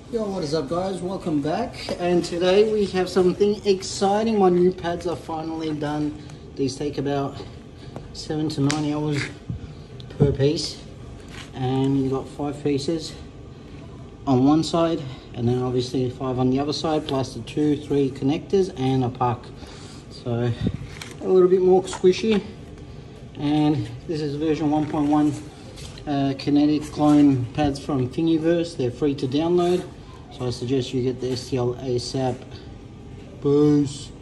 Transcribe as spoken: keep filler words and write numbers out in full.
Yo, what is up guys, welcome back, and today we have something exciting. My new pads are finally done. These take about seven to nine hours per piece, and you got five pieces on one side and then obviously five on the other side, plus the two three connectors and a puck, so a little bit more squishy. And this is version one point one uh, kinetic clone pads from Thingiverse. They're free to download, so I suggest you get the S T L ASAP. Boost.